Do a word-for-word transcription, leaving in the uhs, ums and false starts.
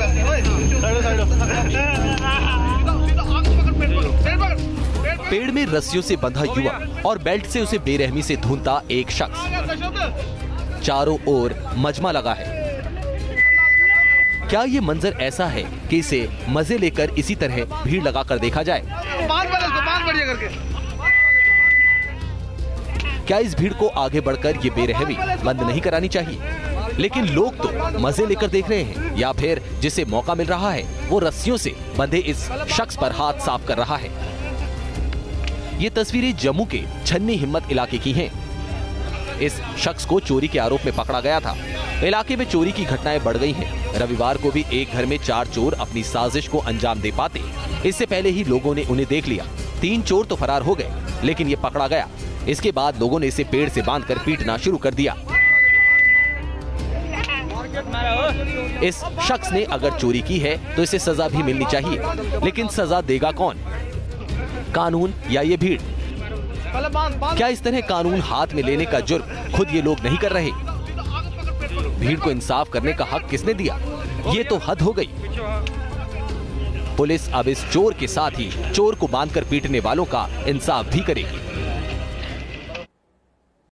पेड़ में रस्सियों से बंधा युवक और बेल्ट से उसे बेरहमी से ढूंढता एक शख्स। चारों ओर मजमा लगा है। क्या ये मंजर ऐसा है कि इसे मजे लेकर इसी तरह भीड़ लगाकर देखा जाए? क्या इस भीड़ को आगे बढ़कर ये बेरहमी बंद नहीं करानी चाहिए? लेकिन लोग तो मजे लेकर देख रहे हैं, या फिर जिसे मौका मिल रहा है वो रस्सियों से बंधे इस शख्स पर हाथ साफ कर रहा है। ये तस्वीरें जम्मू के छन्नी हिम्मत इलाके की हैं। इस शख्स को चोरी के आरोप में पकड़ा गया था। इलाके में चोरी की घटनाएं बढ़ गई हैं। रविवार को भी एक घर में चार चोर अपनी साजिश को अंजाम दे पाते, इससे पहले ही लोगों ने उन्हें देख लिया। तीन चोर तो फरार हो गए, लेकिन ये पकड़ा गया। इसके बाद लोगों ने इसे पेड़ से बांधकर पीटना शुरू कर दिया। इस शख्स ने अगर चोरी की है तो इसे सजा भी मिलनी चाहिए, लेकिन सजा देगा कौन? कानून या ये भीड़? क्या इस तरह कानून हाथ में लेने का जुर्म खुद ये लोग नहीं कर रहे? भीड़ को इंसाफ करने का हक किसने दिया? ये तो हद हो गई। पुलिस अब इस चोर के साथ ही चोर को बांधकर पीटने वालों का इंसाफ भी करेगी।